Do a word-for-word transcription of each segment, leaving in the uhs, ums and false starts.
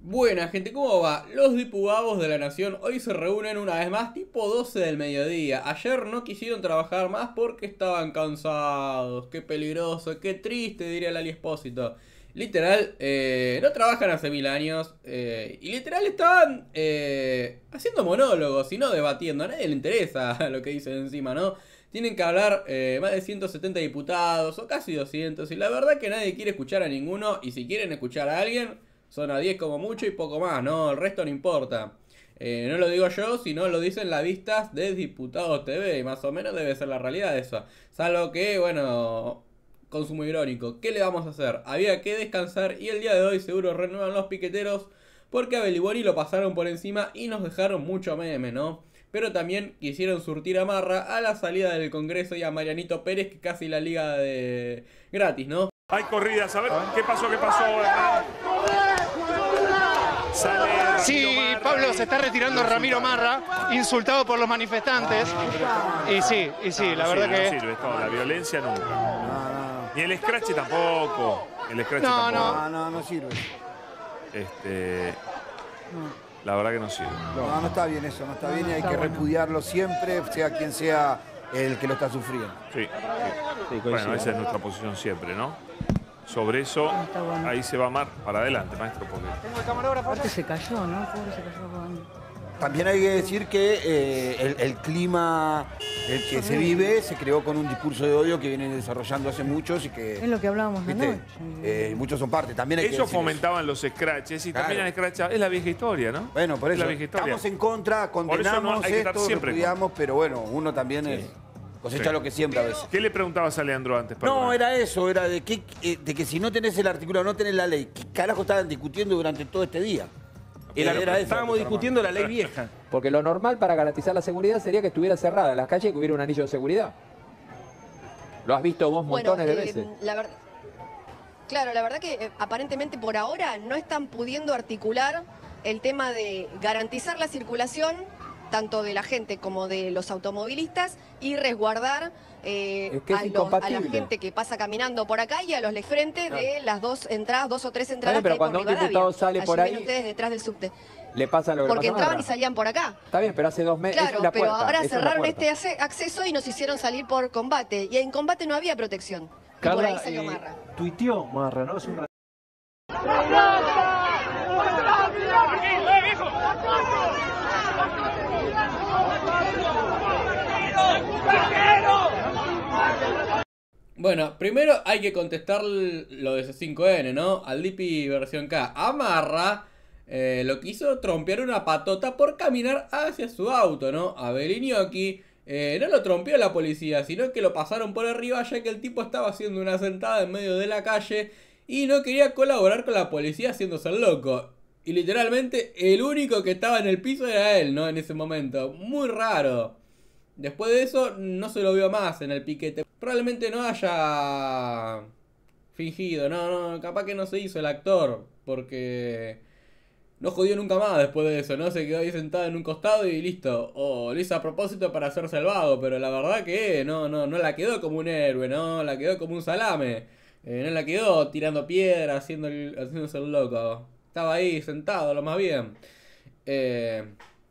Buena gente, ¿cómo va? Los diputados de la Nación hoy se reúnen una vez más tipo doce del mediodía. Ayer no quisieron trabajar más porque estaban cansados. Qué peligroso, qué triste, diría Lali Espósito. Literal, eh, no trabajan hace mil años eh, y literal estaban eh, haciendo monólogos y no debatiendo. A nadie le interesa lo que dicen encima, ¿no? Tienen que hablar eh, más de ciento setenta diputados o casi doscientos y la verdad que nadie quiere escuchar a ninguno y si quieren escuchar a alguien... son a diez como mucho y poco más, ¿no? El resto no importa. Eh, no lo digo yo, sino lo dicen las vistas de Diputados T V. Y más o menos debe ser la realidad eso. Salvo que, bueno, consumo irónico. ¿Qué le vamos a hacer? Había que descansar y el día de hoy seguro renuevan los piqueteros. Porque a Beliboni lo pasaron por encima y nos dejaron mucho meme, ¿no? Pero también quisieron surtir a Marra a la salida del Congreso y a Marianito Pérez, que casi la liga de gratis, ¿no? Hay corridas, a ver qué pasó, qué pasó. Sale sí, Marra, Pablo, se está retirando Ramiro Marra, insultado por los manifestantes. Y sí, y sí, no, la no verdad sirve, que... no sirve, no, la violencia nunca. Ni el scratch tampoco. El scratch No, tampoco. no. No, no, no sirve. Este, la verdad que no sirve. No, no está bien eso, no está bien y hay que repudiarlo siempre, sea quien sea el que lo está sufriendo. Sí, sí. Bueno, esa es nuestra posición siempre, ¿no? Sobre eso, bueno. ahí se va Mar para adelante, maestro. Porque... Tengo el camarógrafo. Aparte se cayó, ¿no? Pobre, se cayó con... También hay que decir que eh, el, el clima el que se vive se creó con un discurso de odio que viene desarrollando hace muchos y que... Es lo que hablábamos ¿viste? anoche. Eh, muchos son parte. También hay que Ellos decir fomentaban los scratches y Claro. también el scratch es la vieja historia, ¿no? Bueno, por Es eso la vieja historia. estamos en contra, Por eso condenamos no hay que estar esto, siempre en repudiamos, pero bueno, uno también es, cosecha Sí. lo que siembra a veces. ¿Qué le preguntabas a Leandro antes? No, Perdona? era eso, era de, qué, eh, de que si no tenés el artículo, no tenés la ley, ¿qué carajo estaban discutiendo durante todo este día? Era, Era eso, estábamos Ramón. discutiendo la ley vieja. Porque lo normal para garantizar la seguridad sería que estuviera cerrada las calles y que hubiera un anillo de seguridad. Lo has visto vos Bueno, montones de eh, veces. la verdad, claro, la verdad que eh, aparentemente por ahora no están pudiendo articular el tema de garantizar la circulación tanto de la gente como de los automovilistas y resguardar eh, Es que es a, los- a la incompatible. gente que pasa caminando por acá y a los de frente de las dos entradas, dos o tres entradas pero que hay por cuando un Rivadavia. diputado sale Allí por ven ahí, ustedes detrás del subte. Le pasa lo que Porque le pasa a entraban y Marra. salían por acá. Está bien, pero hace dos meses. Claro, es la pero puerta, ahora esa es la cerraron puerta. este ace- acceso y nos hicieron salir por combate. Y en combate no había protección. Y por ahí Carla, salió eh, Marra. tuiteó Marra, ¿no? Hace un rato. Bueno, primero hay que contestar lo de C cinco N, ¿no? Al Dipi versión K. Amarra eh, lo quiso trompear una patota por caminar hacia su auto, ¿no? A Belignocchi eh, no lo trompeó la policía, sino que lo pasaron por arriba ya que el tipo estaba haciendo una sentada en medio de la calle y no quería colaborar con la policía haciéndose el loco. Y literalmente el único que estaba en el piso era él, ¿no? En ese momento. Muy raro. Después de eso no se lo vio más en el piquete. Probablemente no haya fingido, no, no, capaz que no se hizo el actor, porque no jodió nunca más después de eso, ¿no? Se quedó ahí sentado en un costado y listo. O lo hizo a propósito para hacerse el vago, pero la verdad que no, no, no la quedó como un héroe, ¿no? La quedó como un salame. Eh, no la quedó tirando piedras, haciendo el, haciéndose el loco. Estaba ahí sentado, lo más bien. Eh...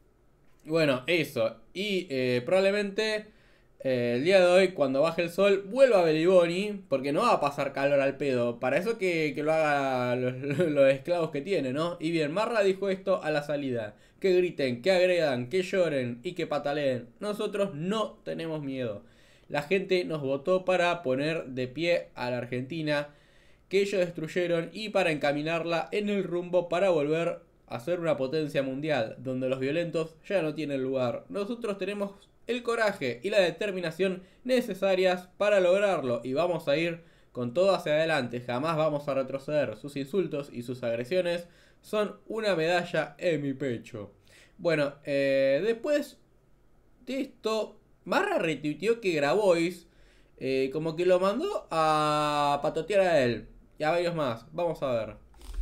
Bueno, eso. Y eh, probablemente eh, el día de hoy, cuando baje el sol, vuelva a Beliboni, porque no va a pasar calor al pedo. Para eso que, que lo haga los, los esclavos que tiene, ¿no? Y bien, Marra dijo esto a la salida. Que griten, que agredan, que lloren y que pataleen. Nosotros no tenemos miedo. La gente nos votó para poner de pie a la Argentina que ellos destruyeron y para encaminarla en el rumbo para volver a ser una potencia mundial, donde los violentos ya no tienen lugar. Nosotros tenemos el coraje y la determinación necesarias para lograrlo y vamos a ir con todo hacia adelante, jamás vamos a retroceder. Sus insultos y sus agresiones son una medalla en mi pecho. Bueno, eh, después de esto, Marra retuiteó que Grabois eh, como que lo mandó a patotear a él y a varios más. Vamos a ver.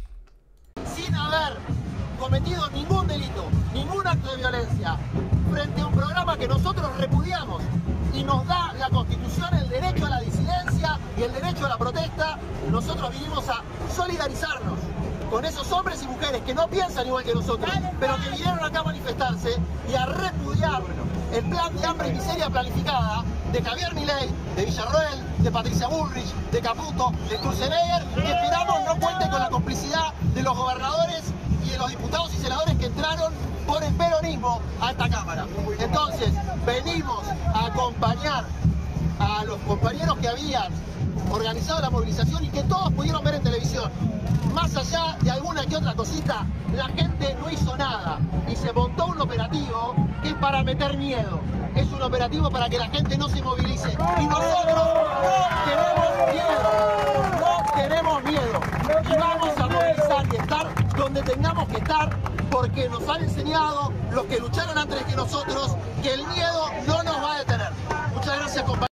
Sin haber cometido ningún delito, ningún acto de violencia, frente a un programa que nosotros repudiamos y nos da la Constitución el derecho a la disidencia y el derecho a la protesta, nosotros vinimos a solidarizarnos con esos hombres y mujeres que no piensan igual que nosotros, pero que vinieron acá a manifestarse y a repudiar el plan de hambre y miseria planificada de Javier Milei, de Villarroel, de Patricia Bullrich, de Caputo, de Sturzenegger, que esperamos no cuente con la complicidad de los gobernadores y de los diputados y senadores que entraron por el peronismo a esta Cámara. Entonces, venimos a acompañar a los compañeros que habían organizado la movilización y que todos pudieron ver en televisión. Más allá de alguna que otra cosita, la gente no hizo nada y se montó un operativo que es para meter miedo. Es un operativo para que la gente no se movilice. Y nosotros no tenemos miedo. No tenemos miedo. Y vamos a movilizar y estar donde tengamos que estar, porque nos han enseñado los que lucharon antes que nosotros que el miedo no nos va a detener. Muchas gracias, compañeros.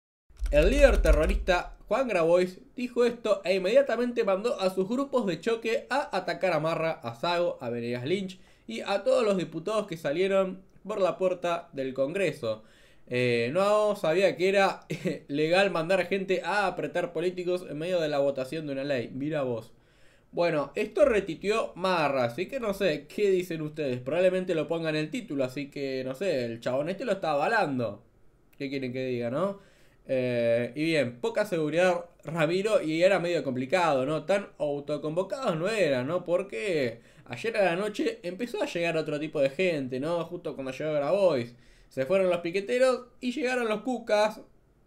El líder terrorista Juan Grabois dijo esto e inmediatamente mandó a sus grupos de choque a atacar a Marra, a Sago, a Venegas Lynch y a todos los diputados que salieron por la puerta del Congreso. Eh, no sabía que era legal mandar gente a apretar políticos en medio de la votación de una ley. Mira vos. Bueno, esto retuiteó Marra, así que no sé, ¿qué dicen ustedes? Probablemente lo pongan en el título, así que no sé, el chabón este lo está avalando. ¿Qué quieren que diga, no? Eh, y bien, poca seguridad Ramiro y era medio complicado, ¿no? Tan autoconvocados no eran, ¿no? Porque ayer a la noche empezó a llegar otro tipo de gente, ¿no? Justo cuando llegó Grabois. Se fueron los piqueteros y llegaron los cucas.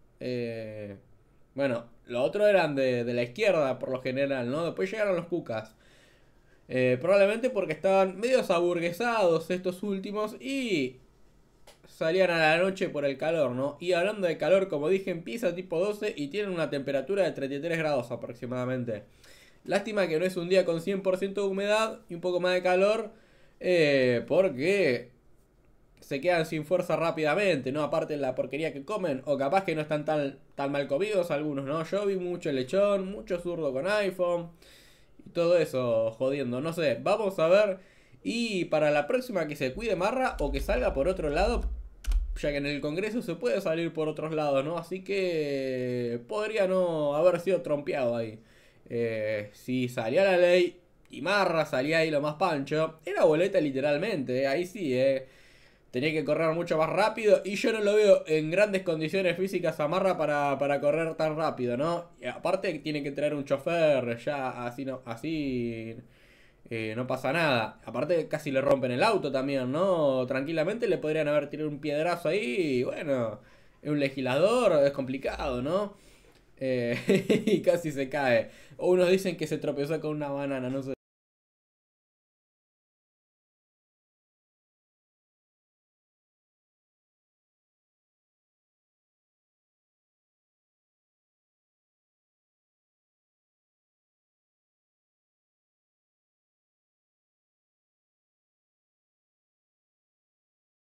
Eh, bueno, los otros eran de, de la izquierda por lo general, ¿no? Después llegaron los cucas. Eh, probablemente porque estaban medio aburguesados estos últimos y salían a la noche por el calor, ¿no? Y hablando de calor, como dije, empieza tipo doce y tienen una temperatura de treinta y tres grados aproximadamente. Lástima que no es un día con cien por ciento de humedad y un poco más de calor, eh, porque se quedan sin fuerza rápidamente, ¿no? Aparte de la porquería que comen, o capaz que no están tan, tan mal comidos algunos, ¿no? Yo vi mucho lechón, mucho zurdo con iPhone y todo eso jodiendo, no sé. Vamos a ver, y para la próxima que se cuide Marra o que salga por otro lado, ya que en el Congreso se puede salir por otros lados, ¿no? Así que podría no haber sido trompeado ahí. Eh, si salía la ley y Marra salía ahí lo más pancho, era boleta literalmente, eh, ahí sí, eh. Tenía que correr mucho más rápido y yo no lo veo en grandes condiciones físicas a Marra para, para correr tan rápido, ¿no? Y aparte tiene que traer un chofer, ya así no, así eh, no pasa nada. Aparte casi le rompen el auto también, ¿no? Tranquilamente le podrían haber tirado un piedrazo ahí y bueno, es un legislador, es complicado, ¿no? Eh, y casi se cae. O unos dicen que se tropezó con una banana, no sé.